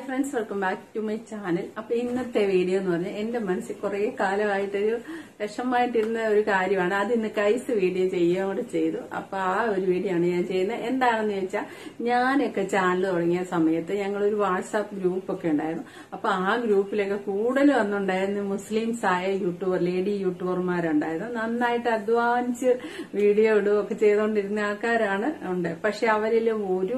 Friends, welcome back to my channel. അപ്പൊ ഇന്നത്തെ video എന്ന് പറഞ്ഞാൽ എന്റെ മനസ്സിൽ കുറെ കാലമായിട്ടൊരു വിഷമമായിട്ടിരുന്ന ഒരു കാര്യമാണ്. അത് ഇന്ന് കൈസ് വീഡിയോ ചെയ്യുകയും കൂടെ ചെയ്തു. അപ്പൊ ആ ഒരു വീഡിയോ ആണ് ഞാൻ ചെയ്യുന്നത്. എന്താണെന്ന് ചോദിച്ചാൽ, ഞാനൊക്കെ ചാനൽ തുടങ്ങിയ സമയത്ത് ഞങ്ങളൊരു വാട്സാപ്പ് ഗ്രൂപ്പ് ഒക്കെ ഉണ്ടായിരുന്നു. അപ്പൊ ആ ഗ്രൂപ്പിലൊക്കെ കൂടുതൽ വന്നുണ്ടായിരുന്നു മുസ്ലിംസ് ആയ ലേഡി യൂട്യൂബർമാരുണ്ടായിരുന്നു. നന്നായിട്ട് അധ്വാനിച്ച് വീഡിയോ ഇടുകയൊക്കെ ചെയ്തുകൊണ്ടിരുന്ന ആൾക്കാരാണ് ഉണ്ട്. പക്ഷെ അവരിൽ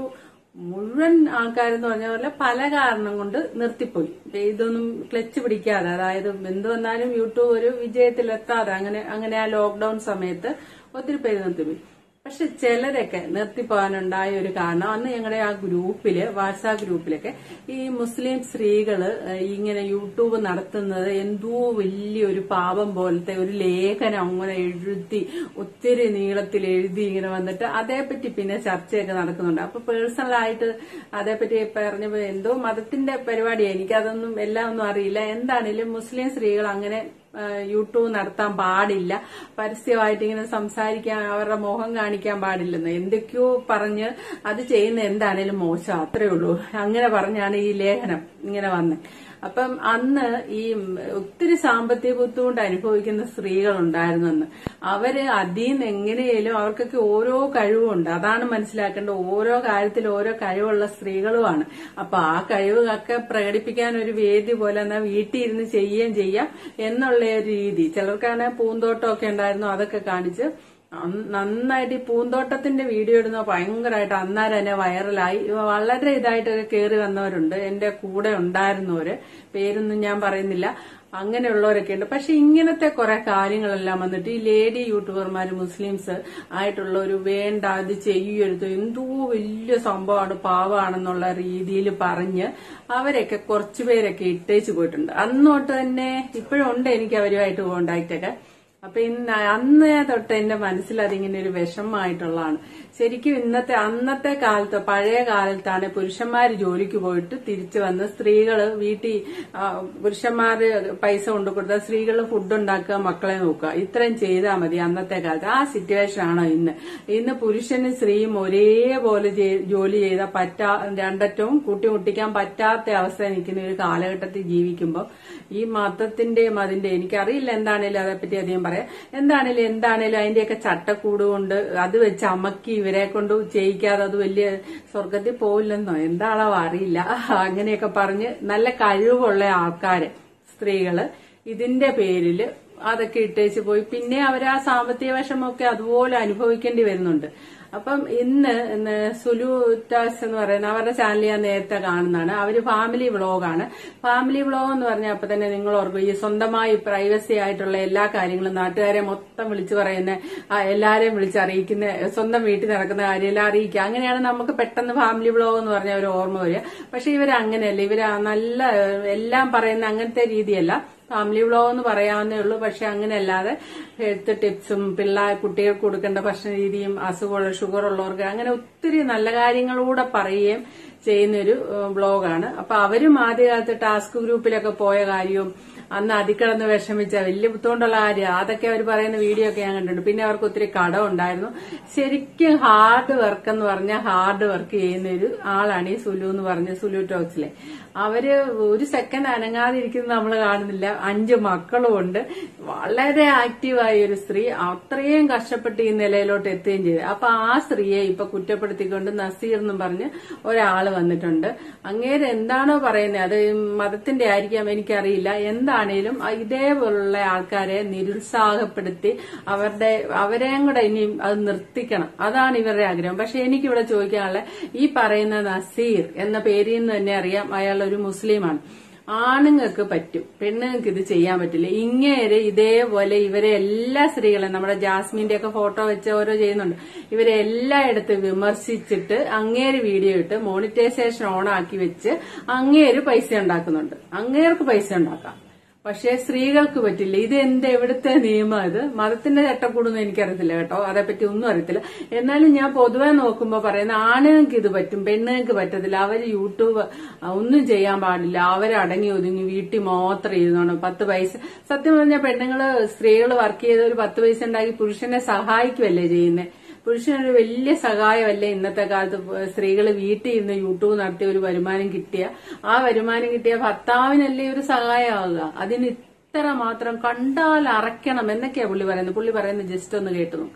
മുഴുവൻ ആൾക്കാരെന്ന് പറഞ്ഞ പോലെ പല കാരണം കൊണ്ട് നിർത്തിപ്പോയി. ഇതൊന്നും ക്ലച്ച് പിടിക്കാതെ, അതായത് എന്ത് വന്നാലും യൂട്യൂബ് ഒരു വിജയത്തിലെത്താതെ അങ്ങനെ ആ ലോക്ക്ഡൌൺ സമയത്ത് ഒത്തിരി പേര് നിർത്തിപ്പോയി. പക്ഷെ ചിലരൊക്കെ നിർത്തിപ്പോകാനുണ്ടായ ഒരു കാരണം, അന്ന് ഞങ്ങളുടെ ആ ഗ്രൂപ്പില്, വാട്സാപ്പ് ഗ്രൂപ്പിലൊക്കെ ഈ മുസ്ലിം സ്ത്രീകള് ഇങ്ങനെ യൂട്യൂബ് നടത്തുന്നത് എന്തോ വലിയൊരു പാപം പോലത്തെ ഒരു ലേഖനം അങ്ങനെ എഴുതി, ഒത്തിരി നീളത്തിൽ എഴുതി ഇങ്ങനെ വന്നിട്ട് അതേപ്പറ്റി പിന്നെ ചർച്ചയൊക്കെ നടക്കുന്നുണ്ട്. അപ്പൊ പേഴ്സണലായിട്ട് അതേപ്പറ്റി പറഞ്ഞപ്പോ എന്തോ മതത്തിന്റെ പരിപാടിയാണ്, എനിക്കതൊന്നും എല്ലാം ഒന്നും അറിയില്ല. എന്താണേലും മുസ്ലിം സ്ത്രീകൾ അങ്ങനെ യൂട്യൂബ് നടത്താൻ പാടില്ല, പരസ്യമായിട്ട് ഇങ്ങനെ സംസാരിക്കാൻ, അവരുടെ മുഖം കാണിക്കാൻ പാടില്ലെന്ന് എന്തൊക്കെയോ പറഞ്ഞ് അത് ചെയ്യുന്ന എന്താണേലും മോശം, അത്രേ ഉള്ളൂ. അങ്ങനെ പറഞ്ഞാണ് ഈ ലേഖനം ഇങ്ങനെ വന്നത്. അപ്പം അന്ന് ഈ ഒത്തിരി സാമ്പത്തിക ബുദ്ധിമുട്ട് അനുഭവിക്കുന്ന സ്ത്രീകളുണ്ടായിരുന്നെന്ന്. അവര് അതിന്ന് എങ്ങനെയാലും അവർക്കൊക്കെ ഓരോ കഴിവുണ്ട്, അതാണ് മനസ്സിലാക്കേണ്ടത്. ഓരോ കാര്യത്തിൽ ഓരോ കഴിവുള്ള സ്ത്രീകളുമാണ്. അപ്പൊ ആ കഴിവൊക്കെ പ്രകടിപ്പിക്കാൻ ഒരു വേദി പോലെ എന്നാൽ വീട്ടിൽ ഇരുന്ന് ചെയ്യുകയും ചെയ്യാം എന്നുള്ള ഒരു രീതി. ചിലർക്കാണെങ്കിൽ പൂന്തോട്ടമൊക്കെ ഉണ്ടായിരുന്നു, അതൊക്കെ കാണിച്ച് നന്നായിട്ട് ഈ പൂന്തോട്ടത്തിന്റെ വീഡിയോ ഇടുന്ന ഭയങ്കരമായിട്ട് അന്നേരം തന്നെ വൈറലായി. വളരെ ഇതായിട്ടൊക്കെ കയറി വന്നവരുണ്ട്, എന്റെ കൂടെ ഉണ്ടായിരുന്നവര്, പേരൊന്നും ഞാൻ പറയുന്നില്ല. അങ്ങനെയുള്ളവരൊക്കെ ഉണ്ട്. പക്ഷെ ഇങ്ങനത്തെ കുറെ കാര്യങ്ങളെല്ലാം വന്നിട്ട് ഈ ലേഡി യൂട്യൂബർമാര് മുസ്ലിംസ് ആയിട്ടുള്ള ഒരു വേണ്ട, അത് ചെയ്യരുത്, എന്തോ വലിയ സംഭവമാണ്, പാവമാണെന്നുള്ള രീതിയിൽ പറഞ്ഞ് അവരൊക്കെ കുറച്ചുപേരൊക്കെ ഇട്ടേച്ചു പോയിട്ടുണ്ട്. അന്നോട്ട് തന്നെ ഇപ്പോഴും ഉണ്ട് എനിക്ക് അവരുമായിട്ട് കോണ്ടാക്ട് ഒക്കെ. അപ്പൊ അന്ന് തൊട്ട് എന്റെ മനസ്സിൽ അതിങ്ങനെ ഒരു വിഷമമായിട്ടുള്ളതാണ്. ശരിക്കും അന്നത്തെ കാലത്ത്, പഴയ കാലത്താണ് പുരുഷന്മാര് ജോലിക്ക് പോയിട്ട് തിരിച്ചു വന്ന് സ്ത്രീകള് വീട്ടിൽ, പുരുഷന്മാര് പൈസ കൊണ്ടു കൊടുത്താൽ സ്ത്രീകള് ഫുഡ് ഉണ്ടാക്കുക, മക്കളെ നോക്കുക, ഇത്രയും ചെയ്താൽ മതി അന്നത്തെ കാലത്ത്. ആ സിറ്റുവേഷൻ ആണോ ഇന്ന് പുരുഷനും സ്ത്രീയും ഒരേപോലെ ജോലി ചെയ്താൽ രണ്ടറ്റവും കൂട്ടിമുട്ടിക്കാൻ പറ്റാത്ത അവസ്ഥ നിൽക്കുന്ന ഒരു കാലഘട്ടത്തിൽ ജീവിക്കുമ്പോൾ ഈ മതത്തിന്റെയും അതിന്റെ എനിക്കറിയില്ല, എന്താണേലും അതേപ്പറ്റി അധികം പറയാം. എന്താണേലും അതിന്റെയൊക്കെ ചട്ടക്കൂട് കൊണ്ട് അത് വെച്ച് അമക്കി ഇവരെ കൊണ്ട് ചെയ്യിക്കാതെ അത് വലിയ സ്വർഗത്തിൽ പോവില്ലെന്നോ എന്താണോ അറിയില്ല. അങ്ങനെയൊക്കെ പറഞ്ഞ് നല്ല കഴിവുള്ള ആൾക്കാര്, സ്ത്രീകള് ഇതിന്റെ പേരില് അതൊക്കെ ഇട്ടേച്ച് പോയി. പിന്നെ അവർ ആ സാമ്പത്തിക വിഷമമൊക്കെ അതുപോലെ അനുഭവിക്കേണ്ടി വരുന്നുണ്ട്. അപ്പം ഇന്ന് സുലു ടാസ് എന്ന് പറയുന്ന അവരുടെ ചാനൽ ഞാൻ നേരത്തെ കാണുന്നതാണ്. അവര് ഫാമിലി വ്ളോഗാണ്. ഫാമിലി വ്ളോഗ് എന്ന് പറഞ്ഞാൽ അപ്പൊ തന്നെ നിങ്ങൾ ഓർക്കും, ഈ സ്വന്തമായി പ്രൈവസി ആയിട്ടുള്ള എല്ലാ കാര്യങ്ങളും നാട്ടുകാരെ മൊത്തം വിളിച്ചു പറയുന്ന, എല്ലാരെയും വിളിച്ചറിയിക്കുന്ന, സ്വന്തം വീട്ടിൽ നടക്കുന്ന കാര്യമെല്ലാം അറിയിക്കുക. അങ്ങനെയാണ് നമുക്ക് പെട്ടെന്ന് ഫാമിലി വ്ളോഗ് എന്ന് പറഞ്ഞ ഒരു ഓർമ്മ വരിക. പക്ഷെ ഇവരങ്ങനെയല്ല, ഇവര് നല്ല എല്ലാം പറയുന്ന അങ്ങനത്തെ രീതിയല്ല. ഫാമിലി വ്ളോഗ് എന്ന് പറയാവുന്നേ ഉള്ളൂ. പക്ഷെ അങ്ങനെയല്ലാതെ ഹെൽത്ത് ടിപ്സും കുട്ടികൾക്ക് കൊടുക്കേണ്ട ഭക്ഷണ രീതിയും, അസുഖമുള്ള ഷുഗർ ഉള്ളവർക്ക് അങ്ങനെ ഒത്തിരി നല്ല കാര്യങ്ങളൂടെ പറയുകയും ചെയ്യുന്നൊരു വ്ളോഗാണ്. അപ്പൊ അവരും ആദ്യകാലത്ത് ടാസ്ക് ഗ്രൂപ്പിലൊക്കെ പോയ കാര്യവും അന്ന് അതിക്കിടന്ന് വിഷമിച്ച വലിയ ബുദ്ധിമുട്ടുള്ള കാര്യം, അതൊക്കെ അവർ പറയുന്ന വീഡിയോ ഒക്കെ ഞാൻ കണ്ടിട്ടുണ്ട്. പിന്നെ അവർക്ക് ഒത്തിരി കടം ഉണ്ടായിരുന്നു. ശരിക്കും ഹാർഡ് വർക്ക് എന്ന് പറഞ്ഞാൽ ഹാർഡ് വർക്ക് ചെയ്യുന്ന ഒരു ആളാണ് ഈ സുലു എന്ന് പറഞ്ഞ സുലു ടോക്സിലെ. അവര് ഒരു സെക്കൻഡ് അനങ്ങാതിരിക്കുന്നത് നമ്മൾ കാണുന്നില്ല. 5 മക്കളും ഉണ്ട്. വളരെ ആക്റ്റീവായ ഒരു സ്ത്രീ, അത്രയും കഷ്ടപ്പെട്ട് ഈ നിലയിലോട്ട് എത്തുകയും ചെയ്തു. അപ്പൊ ആ സ്ത്രീയെ ഇപ്പൊ കുറ്റപ്പെടുത്തിക്കൊണ്ട് നസീർ എന്നും പറഞ്ഞ് ഒരാള് വന്നിട്ടുണ്ട്. അങ്ങേര് എന്താണോ പറയുന്നത്, അത് മതത്തിന്റെ ആയിരിക്കാം, എനിക്കറിയില്ല. എന്താണേലും ഇതേപോലുള്ള ആൾക്കാരെ നിരുത്സാഹപ്പെടുത്തി അവരെയും കൂടെ ഇനിയും അത് നിർത്തിക്കണം, അതാണ് ഇവരുടെ ആഗ്രഹം. പക്ഷെ എനിക്കിവിടെ ചോദിക്കാനുള്ള, ഈ പറയുന്ന നസീർ എന്ന പേരിൽ നിന്ന് തന്നെ അറിയാം അയാൾ ഒരു മുസ്ലിമാണ്. ആണുങ്ങൾക്ക് പറ്റും, പെണ്ണുങ്ങൾക്ക് ഇത് ചെയ്യാൻ പറ്റില്ല. ഇങ്ങേര് ഇതേപോലെ ഇവരെ എല്ലാ സ്ത്രീകളെയും, നമ്മുടെ ജാസ്മിന്റെ ഒക്കെ ഫോട്ടോ വെച്ച് ഓരോ ചെയ്യുന്നുണ്ട്, ഇവരെ എല്ലായിടത്തും വിമർശിച്ചിട്ട് അങ്ങേര് വീഡിയോ ഇട്ട് മോണിറ്റൈസേഷൻ ഓൺ ആക്കി വെച്ച് അങ്ങേര് പൈസ ഉണ്ടാക്കുന്നുണ്ട്. അങ്ങേർക്ക് പൈസ ഉണ്ടാക്കാം, പക്ഷെ സ്ത്രീകൾക്ക് പറ്റില്ല. ഇത് എവിടുത്തെ നിയമം? ഇത് മതത്തിന്റെ ചട്ടക്കൂടൊന്നും എനിക്കറിയത്തില്ല കേട്ടോ, അതേപ്പറ്റി ഒന്നും അറിയത്തില്ല. എന്നാലും ഞാൻ പൊതുവെ നോക്കുമ്പോ പറയുന്ന, ആണുങ്ങൾക്ക് ഇത് പറ്റും, പെണ്ണുങ്ങൾക്ക് പറ്റത്തില്ല. അവര് യൂട്യൂബ് ഒന്നും ചെയ്യാൻ പാടില്ല, അവരടങ്ങി ഒതുങ്ങി വീട്ടിൽ മാത്രം ഇരുന്നോണം. 10 പൈസ, സത്യം പറഞ്ഞാൽ സ്ത്രീകൾ വർക്ക് ചെയ്ത് ഒരു 10 പൈസ ഉണ്ടാക്കി പുരുഷനെ സഹായിക്കുമല്ലേ ചെയ്യുന്നത്. പുരുഷനൊരു വലിയ സഹായമല്ലേ ഇന്നത്തെ കാലത്ത് സ്ത്രീകൾ വീട്ടിൽ ഇരുന്ന് യൂട്യൂബ് നടത്തിയ ഒരു വരുമാനം കിട്ടിയ ആ വരുമാനം കിട്ടിയ ഭർത്താവിനല്ലേ ഒരു സഹായമാകുക. അതിന് ഇത്ര മാത്രം കണ്ടാൽ അറയ്ക്കണം എന്നൊക്കെയാ പുള്ളി പറയുന്നത് ജസ്റ്റ് ഒന്ന് കേട്ടു നോക്ക്.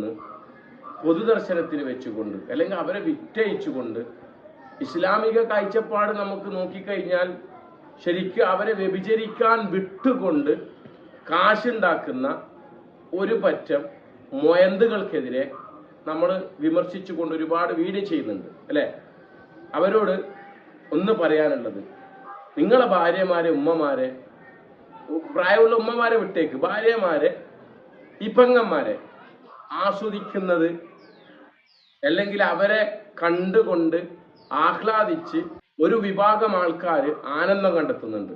പൊതുദർശനത്തിന് വെച്ചുകൊണ്ട് അല്ലെങ്കിൽ അവരെ വിറ്റയിച്ചുകൊണ്ട് ഇസ്ലാമിക കാഴ്ചപ്പാട് നമുക്ക് നോക്കിക്കഴിഞ്ഞാൽ ശരിക്കും അവരെ വ്യഭിചരിക്കാൻ വിട്ടുകൊണ്ട് കാശുണ്ടാക്കുന്ന ഒരു പറ്റം മൊയന്തുകൾക്കെതിരെ നമ്മൾ വിമർശിച്ചുകൊണ്ട് ഒരുപാട് വീഡിയോ ചെയ്യുന്നുണ്ട് അല്ലെ. അവരോട് ഒന്ന് പറയാനുള്ളത്, നിങ്ങളെ ഭാര്യമാരെ, ഉമ്മമാരെ, പ്രായമുള്ള ഉമ്മമാരെ വിട്ടേക്ക്, ഭാര്യമാരെ, ഈ പെങ്ങന്മാരെ ആസ്വദിക്കുന്നത് അല്ലെങ്കിൽ അവരെ കണ്ടുകൊണ്ട് ആഹ്ലാദിച്ച് ഒരു വിഭാഗം ആൾക്കാർ ആനന്ദം കണ്ടെത്തുന്നുണ്ട്.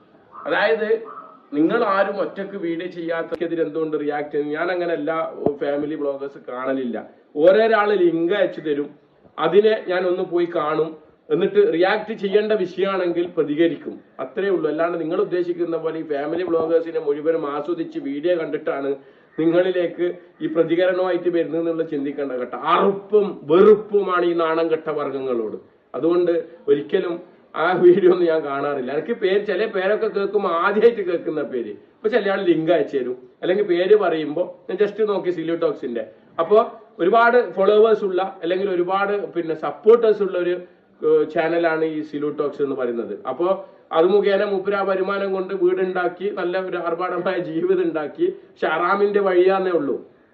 അതായത് നിങ്ങൾ ആരും ഒറ്റക്ക് വീഡിയോ ചെയ്യാത്തതിനെതിരെ എന്തുകൊണ്ട് റിയാക്ട് ചെയ്യുന്നു? ഞാൻ അങ്ങനെ എല്ലാ ഫാമിലി ബ്ലോഗേഴ്സ് കാണലില്ല. ഓരോരാൾ ലിങ്ക് അയച്ചു തരും, അതിനെ ഞാൻ ഒന്ന് പോയി കാണും, എന്നിട്ട് റിയാക്ട് ചെയ്യേണ്ട വിഷയമാണെങ്കിൽ പ്രതികരിക്കും, അത്രേ ഉള്ളൂ. അല്ലാണ്ട് നിങ്ങൾ ഉദ്ദേശിക്കുന്ന പോലെ ഈ ഫാമിലി ബ്ലോഗേഴ്സിനെ മുഴുവനും ആസ്വദിച്ച് വീഡിയോ കണ്ടിട്ടാണ് നിങ്ങളിലേക്ക് ഈ പ്രതികരണമായിട്ട് വരുന്നതെന്നുള്ള ചിന്തിക്കേണ്ട കേട്ടോ. അറുപ്പും വെറുപ്പുമാണ് ഈ നാണം കെട്ട വർഗങ്ങളോട്. അതുകൊണ്ട് ഒരിക്കലും ആ വീഡിയോ ഒന്നും ഞാൻ കാണാറില്ല. എനിക്ക് ചില പേരൊക്കെ കേൾക്കുമ്പോൾ ആദ്യമായിട്ട് കേൾക്കുന്ന പേര്, ഇപ്പൊ ചില ആൾ ലിങ്ക് അയച്ചു തരും, അല്ലെങ്കിൽ പേര് പറയുമ്പോൾ ഞാൻ ജസ്റ്റ് നോക്കി സിലു ടോക്സിന്റെ. അപ്പോൾ ഒരുപാട് ഫോളോവേഴ്സ് ഉള്ള അല്ലെങ്കിൽ ഒരുപാട് സപ്പോർട്ടേഴ്സ് ഉള്ള ഒരു ചാനലാണ് ഈ സിലു ടോക്സ് എന്ന് പറയുന്നത്. അപ്പോൾ അത് മുഖേന മൂപ്പര് ആ വരുമാനം കൊണ്ട് വീടുണ്ടാക്കി നല്ല ഒരു ആർഭാടമായ ജീവിതം ഉണ്ടാക്കി. പക്ഷെ ഹറാമിന്റെ വഴിയാന്നേ ഉള്ളൂ.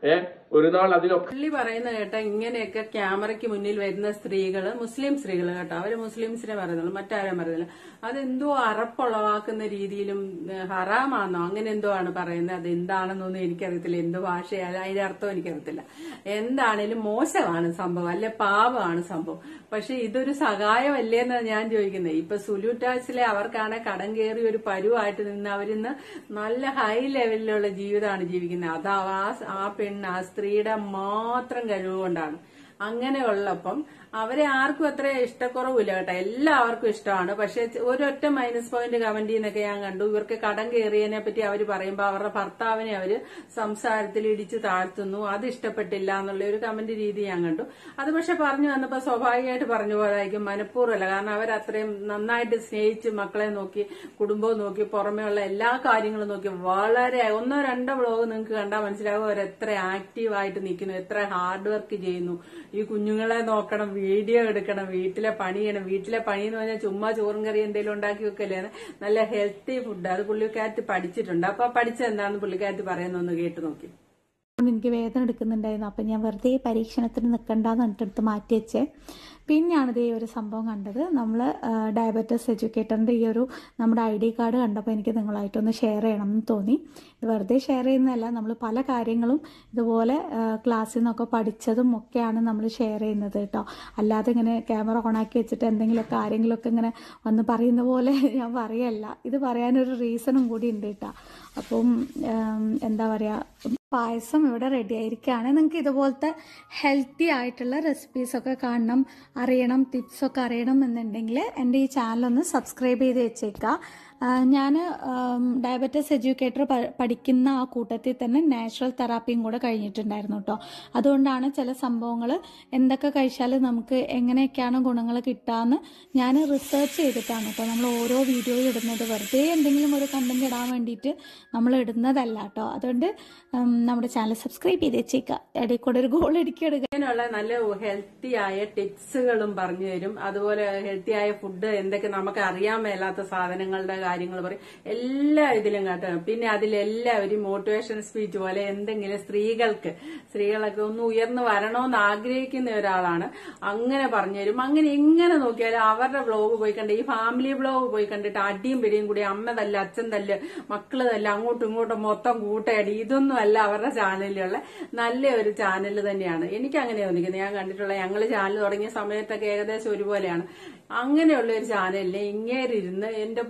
ഒരു നാൾ അതിനൊക്കെ പുള്ളി പറയുന്ന കേട്ട ഇങ്ങനെയൊക്കെ ക്യാമറയ്ക്ക് മുന്നിൽ വരുന്ന സ്ത്രീകള്, മുസ്ലിം സ്ത്രീകൾ കേട്ടോ, അവര് മുസ്ലിംസിനെ പറയുന്നുള്ളൂ, മറ്റാരും പറയുന്നില്ല. അതെന്തോ അറപ്പുളവാക്കുന്ന രീതിയിലും ഹറാമാണോ അങ്ങനെ എന്തോ ആണ് പറയുന്നത്. അത് എന്താണെന്നൊന്നും എനിക്കറിയത്തില്ല, എന്തോ ഭാഷയാണ് അതിന്റെ അർത്ഥം എനിക്കറിയത്തില്ല. എന്താണേലും മോശമാണ് സംഭവം, അല്ലെ പാവമാണ് സംഭവം. പക്ഷെ ഇതൊരു സഹായമല്ലേ എന്നാണ് ഞാൻ ചോദിക്കുന്നത്. ഇപ്പൊ സുലൂട്ടാസിലെ അവർക്കാണ് കടം കയറി ഒരു പരുവായിട്ട് നിന്ന് അവരിന്ന് നല്ല ഹൈ ലെവലിലുള്ള ജീവിതമാണ് ജീവിക്കുന്നത്. അത് ആ പെണ്ണ്, ആ സ്ത്രീയുടെ മാത്രം കഴിവുകൊണ്ടാണ്. അങ്ങനെയുള്ളപ്പം അവരെ ആർക്കും അത്ര ഇഷ്ടക്കുറവില്ല കേട്ടോ, എല്ലാവർക്കും ഇഷ്ടമാണ്. പക്ഷെ ഒരൊറ്റ മൈനസ് പോയിന്റ് കമന്റ് ചെയ്യുന്നൊക്കെ ഞാൻ കണ്ടു. ഇവർക്ക് കടം കയറിയതിനെ പറ്റി അവർ പറയുമ്പോൾ അവരുടെ ഭർത്താവിനെ അവര് സംസാരത്തിൽ ഇടിച്ചു താഴ്ത്തുന്നു, അത് ഇഷ്ടപ്പെട്ടില്ല എന്നുള്ള ഒരു കമന്റ് രീതി ഞാൻ കണ്ടു. അത് പക്ഷെ പറഞ്ഞു വന്നപ്പോ സ്വാഭാവികമായിട്ട് പറഞ്ഞു പോയതായിരിക്കും, മനഃപൂർവ്വമല്ല. കാരണം അവരത്രയും നന്നായിട്ട് സ്നേഹിച്ച് മക്കളെ നോക്കി, കുടുംബവും നോക്കി, പുറമേയുള്ള എല്ലാ കാര്യങ്ങളും നോക്കി വളരെ 1-2 വ്ലോഗ് നിങ്ങൾക്ക് കണ്ടാൽ മനസ്സിലാവും അവരെത്ര ആക്റ്റീവായിട്ട് നിൽക്കുന്നു, എത്ര ഹാർഡ് വർക്ക് ചെയ്യുന്നു. ഈ കുഞ്ഞുങ്ങളെ നോക്കണം, വീഡിയോ എടുക്കണം, വീട്ടിലെ പണി ചെയ്യണം. വീട്ടിലെ പണി എന്ന് പറഞ്ഞാൽ ചുമ്മാ ചോറും കറി എന്തെങ്കിലും ഉണ്ടാക്കി വെക്കല്ലേ, നല്ല ഹെൽത്തി ഫുഡ്. അത് പുള്ളിക്കാരത്ത് പഠിച്ചിട്ടുണ്ട്. അപ്പൊ പഠിച്ചെന്താണെന്ന് പുള്ളിക്കാരത്ത് പറയുന്നൊന്ന് കേട്ട് നോക്കി. എനിക്ക് വേദന എടുക്കുന്നുണ്ടായിരുന്നു. അപ്പം ഞാൻ വെറുതെ പരീക്ഷണത്തിന് നിൽക്കണ്ടെന്ന് പറഞ്ഞിട്ട് മാറ്റി വെച്ചേ. പിന്നെയാണ് ഇതേ ഒരു സംഭവം കണ്ടത്. നമ്മൾ ഡയബറ്റിസ് എഡ്യൂക്കേറ്ററിൻ്റെ ഈ ഒരു നമ്മുടെ ID കാർഡ് കണ്ടപ്പോൾ എനിക്ക് നിങ്ങളായിട്ടൊന്ന് ഷെയർ ചെയ്യണം എന്ന് തോന്നി. ഇത് വെറുതെ ഷെയർ ചെയ്യുന്നതല്ല, നമ്മൾ പല കാര്യങ്ങളും ഇതുപോലെ ക്ലാസ്സിൽ നിന്നൊക്കെ പഠിച്ചതും ഒക്കെയാണ് നമ്മൾ ഷെയർ ചെയ്യുന്നത് കേട്ടോ. അല്ലാതെ ഇങ്ങനെ ക്യാമറ ഓണാക്കി വെച്ചിട്ട് എന്തെങ്കിലുമൊക്കെ ആരെങ്കിലുമൊക്കെ ഇങ്ങനെ വന്ന് പറയുന്ന പോലെ ഞാൻ പറയല്ല. ഇത് പറയാനൊരു റീസണും കൂടി ഉണ്ട് കേട്ടോ. അപ്പം എന്താ പറയുക, പായസം ഇവിടെ റെഡി ആയിരിക്കുകയാണ്. നിങ്ങൾക്ക് ഇതുപോലത്തെ ഹെൽത്തി ആയിട്ടുള്ള റെസിപ്പീസൊക്കെ കാണണം, അറിയണം, ടിപ്സൊക്കെ അറിയണം എന്നുണ്ടെങ്കിൽ എൻ്റെ ഈ ചാനലൊന്ന് സബ്സ്ക്രൈബ് ചെയ്ത് വെച്ചേക്കുക. ഞാൻ ഡയബറ്റിസ് എഡ്യൂക്കേറ്റർ പഠിക്കുന്ന ആ കൂട്ടത്തിൽ തന്നെ നാച്ചുറൽ തെറാപ്പിയും കൂടെ കഴിഞ്ഞിട്ടുണ്ടായിരുന്നു കേട്ടോ. അതുകൊണ്ടാണ് ചില സംഭവങ്ങൾ എന്തൊക്കെ കഴിച്ചാൽ നമുക്ക് എങ്ങനെയൊക്കെയാണ് ഗുണങ്ങൾ കിട്ടാമെന്ന് ഞാൻ റിസർച്ച് ചെയ്തിട്ടാണ് കേട്ടോ നമ്മൾ ഓരോ വീഡിയോ ഇടുന്നത്. വെറുതെ എന്തെങ്കിലും ഒരു കണ്ടന്റ് ഇടാൻ വേണ്ടിയിട്ട് നമ്മൾ ഇടുന്നതല്ല കേട്ടോ. അതുകൊണ്ട് നമ്മുടെ ചാനൽ സബ്സ്ക്രൈബ് ചെയ്ത് വെച്ചേക്കുക. ഇടയിൽ കൂടെ ഒരു ഗോൾ അടിക്കുക. അങ്ങനെയുള്ള നല്ല ഹെൽത്തി ആയ ടിപ്സുകളും പറഞ്ഞു തരും. അതുപോലെ ഹെൽത്തി ആയ ഫുഡ്, എന്തൊക്കെ നമുക്ക് അറിയാൻ മേലാത്ത സാധനങ്ങളുടെ കാര്യങ്ങൾ പറയും, എല്ലാ ഇതിലും കേട്ടോ. പിന്നെ അതിലെല്ലാവരും മോട്ടിവേഷൻ സ്പീച്ച് പോലെ എന്തെങ്കിലും സ്ത്രീകളൊക്കെ ഒന്ന് ഉയർന്നു വരണമെന്ന് ആഗ്രഹിക്കുന്ന ഒരാളാണ്, അങ്ങനെ പറഞ്ഞുതരും. അങ്ങനെ എങ്ങനെ നോക്കിയാലും അവരുടെ വ്ലോഗ് പോയി കണ്ട്, ഈ ഫാമിലി വ്ലോഗ് പോയി കണ്ടിട്ട് അടിയും പിടിയും കൂടി അമ്മ തല്ല്, അച്ഛൻ തല്ല്, മക്കള് തല്ല്, അങ്ങോട്ടും ഇങ്ങോട്ടും മൊത്തം കൂട്ടയടി, ഇതൊന്നും അല്ല അവരുടെ ചാനലിലുള്ള നല്ല ഒരു ചാനൽ തന്നെയാണ്. എനിക്ക് അങ്ങനെ തോന്നിക്കുന്നത്. ഞാൻ കണ്ടിട്ടുള്ള, ഞങ്ങള് ചാനൽ തുടങ്ങിയ സമയത്തൊക്കെ ഏകദേശം ഒരുപോലെയാണ്. അങ്ങനെയുള്ള ഒരു ചാനലിനെ ഇങ്ങേരിരുന്ന് എന്റെ പൊന്നു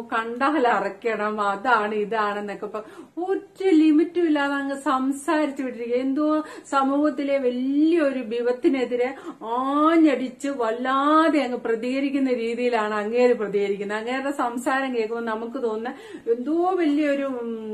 കണ്ടാൽ അറയ്ക്കണം, അതാണ് ഇതാണെന്നൊക്കെ ഒറ്റ ലിമിറ്റും ഇല്ലാതെ അങ്ങ് സംസാരിച്ചു വിട്ടിരിക്കുക. എന്തോ സമൂഹത്തിലെ വലിയൊരു വിപത്തിനെതിരെ ആഞ്ഞടിച്ച് വല്ലാതെ അങ്ങ് പ്രതികരിക്കുന്ന രീതിയിലാണ് അങ്ങേര് പ്രതികരിക്കുന്നത്. അങ്ങേരുടെ സംസാരം കേൾക്കുമ്പോൾ നമുക്ക് തോന്നുന്ന എന്തോ വലിയൊരു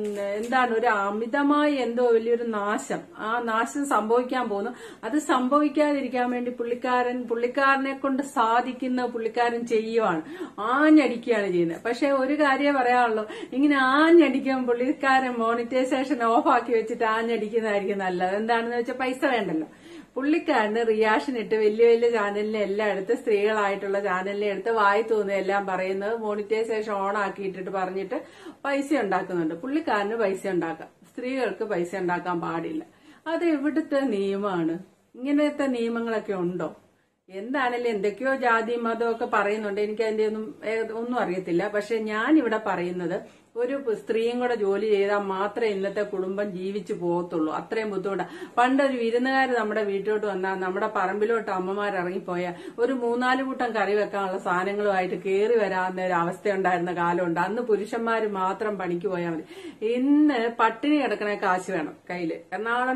ഒരു അമിതമായി എന്തോ വലിയൊരു നാശം, ആ നാശം സംഭവിക്കാൻ പോകുന്നു. അത് സംഭവിക്കാതിരിക്കാൻ വേണ്ടി പുള്ളിക്കാരനെ കൊണ്ട് സാധിക്കുന്ന പുള്ളിക്കാരൻ ചെയ്യുവാണ്, ആഞ്ഞടിക്കുകയാണ് ചെയ്യുന്നത്. പക്ഷെ ഒരു കാര്യം പറയാനുള്ളൂ, ഇങ്ങനെ ആഞ്ഞടിക്കുമ്പോൾ പുള്ളിക്കാരൻ മോണിറ്റൈസേഷൻ ഓഫാക്കി വെച്ചിട്ട് ആഞ്ഞടിക്കുന്നതായിരിക്കും നല്ലത്. എന്താണെന്ന് വെച്ചാൽ പൈസ വേണ്ടല്ലോ. പുള്ളിക്കാരന് റിയാക്ഷൻ ഇട്ട് വലിയ വലിയ ചാനലിനെ എല്ലാം എടുത്ത്, സ്ത്രീകളായിട്ടുള്ള ചാനലിനെ എടുത്ത് വായി തോന്നുന്ന എല്ലാം പറയുന്നത് മോണിറ്റൈസേഷൻ ഓൺ ആക്കിയിട്ടിട്ട് പറഞ്ഞിട്ട് പൈസ ഉണ്ടാക്കുന്നുണ്ട്. പുള്ളിക്കാരന് പൈസ ഉണ്ടാക്കാം, സ്ത്രീകൾക്ക് പൈസ ഉണ്ടാക്കാൻ പാടില്ല. അത് എവിടുത്തെ നിയമമാണ്? ഇങ്ങനത്തെ നിയമങ്ങളൊക്കെ ഉണ്ടോ? എന്താണല്ലേ എന്തൊക്കെയോ ജാതി മതമൊക്കെ പറയുന്നുണ്ട്, എനിക്ക് അതിന്റെ ഒന്നും അറിയത്തില്ല. പക്ഷെ ഞാൻ ഇവിടെ പറയുന്നത്, ഒരു സ്ത്രീയും കൂടെ ജോലി ചെയ്താൽ മാത്രമേ ഇന്നത്തെ കുടുംബം ജീവിച്ചു പോകത്തുള്ളൂ. അത്രയും ബുദ്ധിമുട്ടാണ്. പണ്ടൊരു വിരുന്നുകാർ നമ്മുടെ വീട്ടിലോട്ട് വന്നാൽ, നമ്മുടെ പറമ്പിലോട്ട് അമ്മമാർ ഇറങ്ങിപ്പോയാൽ ഒരു 3-4 കൂട്ടം കറി വെക്കാനുള്ള സാധനങ്ങളുമായിട്ട് കയറി വരാവുന്ന ഒരു അവസ്ഥയുണ്ടായിരുന്ന കാലമുണ്ട്. അന്ന് പുരുഷന്മാർ മാത്രം പണിക്ക് പോയാൽ മതി. ഇന്ന് പട്ടിണി കിടക്കണേ കാശ് വേണം കയ്യില്. എറണാകുളം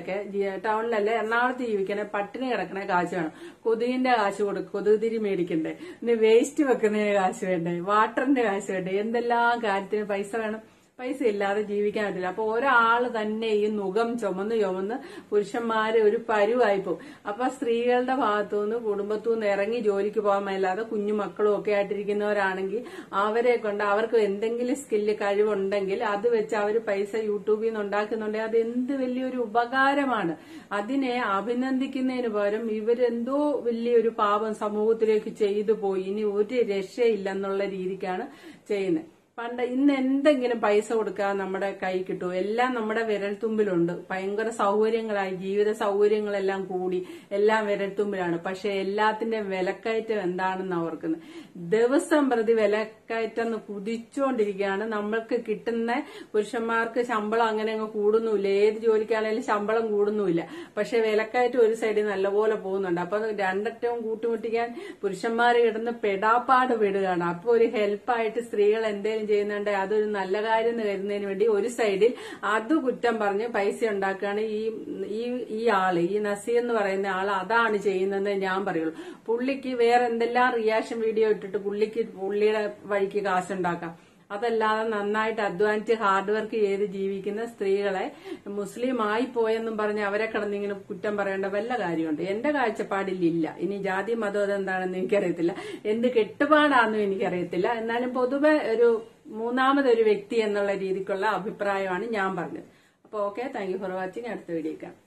ടൗണിലല്ലേ എറണാകുളത്ത് ജീവിക്കണേ പട്ടിണി കിടക്കണേ കാശ് വേണം. കൊതുകിന്റെ കാശ് കൊടുക്കും, കൊതുകുതിരി മേടിക്കണ്ടേ, ഇന്ന് വേസ്റ്റ് വെക്കുന്നതിന് കാശ് വേണ്ടേ, വാട്ടറിന്റെ കാശ് വേണ്ടേ, എന്തെല്ലാം കാര്യത്തിന് പൈസ വേണം. പൈസ ഇല്ലാതെ ജീവിക്കാൻ പറ്റില്ല. അപ്പൊ ഒരാള് തന്നെ ഈ നുകം ചുമന്ന് പുരുഷന്മാര് ഒരു പരുവായിപ്പോ. അപ്പൊ സ്ത്രീകളുടെ ഭാഗത്തുനിന്ന് കുടുംബത്തുനിന്ന് ഇറങ്ങി ജോലിക്ക് പോകാൻ മേലാതെ കുഞ്ഞുമക്കളും ഒക്കെ ആയിട്ടിരിക്കുന്നവരാണെങ്കിൽ അവരെ കൊണ്ട് അവർക്ക് എന്തെങ്കിലും സ്കില്ല് കഴിവുണ്ടെങ്കിൽ അത് വെച്ച് അവര് പൈസ യൂട്യൂബിൽ നിന്ന് ഉണ്ടാക്കുന്നുണ്ടെങ്കിൽ അത് എന്ത് വലിയൊരു ഉപകാരമാണ്. അതിനെ അഭിനന്ദിക്കുന്നതിന് പകരം ഇവരെന്തോ വലിയൊരു പാപം സമൂഹത്തിലേക്ക് ചെയ്തു പോയി, ഇനി ഒരു രക്ഷയില്ലെന്നുള്ള രീതിക്കാണ് ചെയ്യുന്നത്. ഇന്ന് എന്തെങ്കിലും പൈസ കൊടുക്കാൻ നമ്മുടെ കൈ കിട്ടുമോ? എല്ലാം നമ്മുടെ വിരൽത്തുമ്പിലുണ്ട്. ഭയങ്കര സൗകര്യങ്ങളായി, ജീവിത സൗകര്യങ്ങളെല്ലാം കൂടി എല്ലാം വിരൽത്തുമ്പിലാണ്. പക്ഷെ എല്ലാത്തിന്റെ വിലക്കയറ്റം എന്താണെന്ന് ഓർക്കുന്നത്. ദിവസം പ്രതി വിലക്കയറ്റം കുതിച്ചുകൊണ്ടിരിക്കുകയാണ്. നമ്മൾക്ക് കിട്ടുന്ന പുരുഷന്മാർക്ക് ശമ്പളം അങ്ങനെ അങ്ങ് കൂടുന്നുമില്ല, ഏത് ജോലിക്കാണെങ്കിലും ശമ്പളം കൂടുന്നുമില്ല. പക്ഷെ വിലക്കയറ്റം ഒരു സൈഡിൽ നല്ലപോലെ പോകുന്നുണ്ട്. അപ്പൊ രണ്ടറ്റവും കൂട്ടുമുട്ടിക്കാൻ പുരുഷന്മാർ കിടന്ന് പെടാപ്പാട് വിടുകയാണ്. അപ്പൊ ഒരു ഹെൽപ്പായിട്ട് സ്ത്രീകൾ എന്തെങ്കിലും ചെയ്യുന്നുണ്ട്, അതൊരു നല്ല കാര്യം കരുതുന്നതിന് വേണ്ടി ഒരു സൈഡിൽ അത് കുറ്റം പറഞ്ഞ് പൈസ ഉണ്ടാക്കുകയാണ് ഈ ആള്, ഈ നസീർ എന്ന് പറയുന്ന ആള് അതാണ് ചെയ്യുന്നതെന്ന് ഞാൻ പറയുള്ളൂ. പുള്ളിക്ക് വേറെ എന്തെല്ലാം റിയാക്ഷൻ വീഡിയോ ഇട്ടിട്ട് പുള്ളിയുടെ വഴിക്ക് കാശുണ്ടാക്കാം. അതല്ലാതെ നന്നായിട്ട് അധ്വാനിച്ച് ഹാർഡ് വർക്ക് ചെയ്ത് ജീവിക്കുന്ന സ്ത്രീകളെ മുസ്ലിം ആയിപ്പോയെന്നും പറഞ്ഞ് അവരെ കിടന്നിങ്ങനെ കുറ്റം പറയേണ്ട വല്ല കാര്യമുണ്ട്? എന്റെ കാഴ്ചപ്പാടിലില്ല. ഇനി ജാതി മതം എന്താണെന്ന് എനിക്കറിയത്തില്ല, എന്ത് കെട്ടുപാടാണെന്നും എനിക്കറിയത്തില്ല. എന്നാലും പൊതുവെ ഒരു മൂന്നാമതൊരു വ്യക്തി എന്നുള്ള രീതിക്കുള്ള അഭിപ്രായമാണ് ഞാൻ പറഞ്ഞത്. അപ്പൊ okay, thank you for watching. അടുത്ത വീഡിയോ കാണാം.